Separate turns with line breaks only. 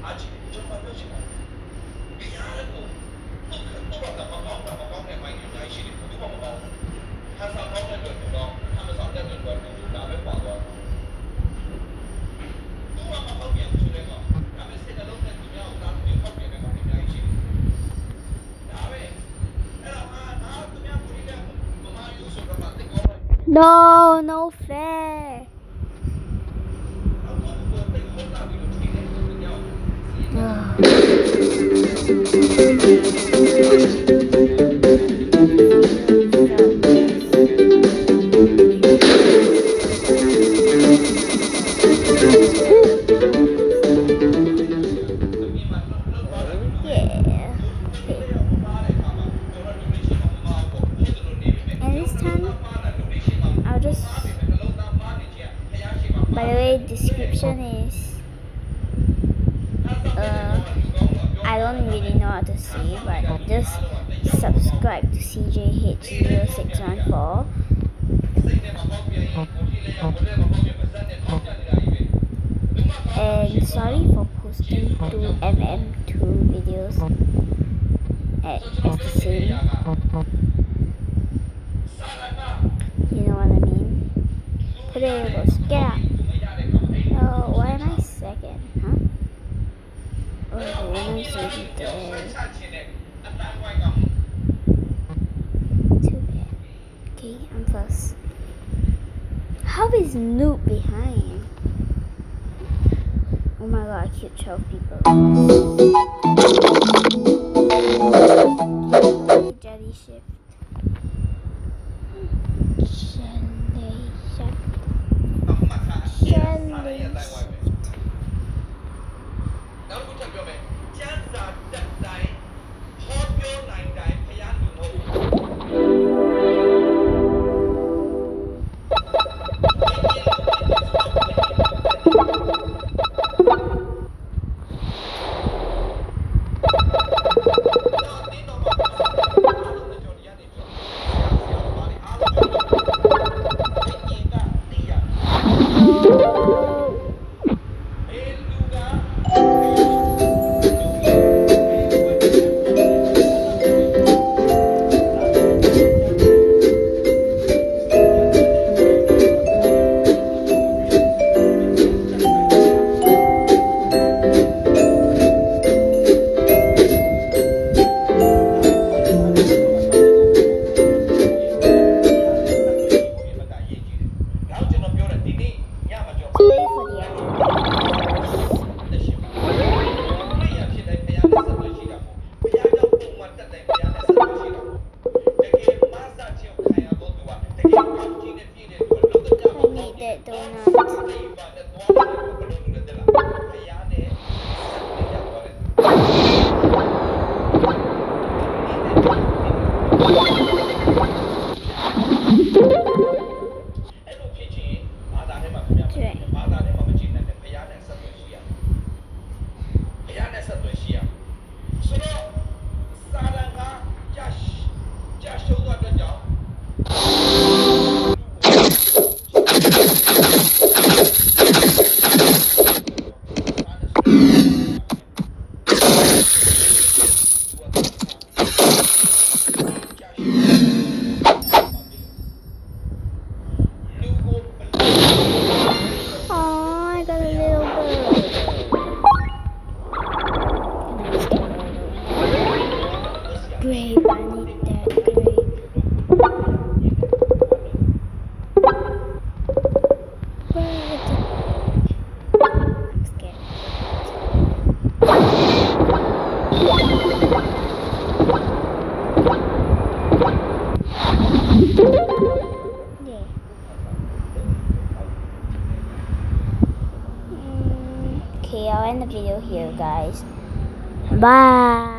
No, no fair. By the way, description is I don't really know how to say, but just subscribe to CJH0614. And sorry for posting 2mm2 videos at the same. You know what I mean? Potatoes, get out. Oh, why am I second? Huh? Oh, why am I second there? Too bad. Okay, I'm first. How is Noob behind? Oh my god, I killed 12 people. Jelly shift. Grape, I need that grape. I'm scared. Yeah. Okay, I'll end the video here, guys. Bye.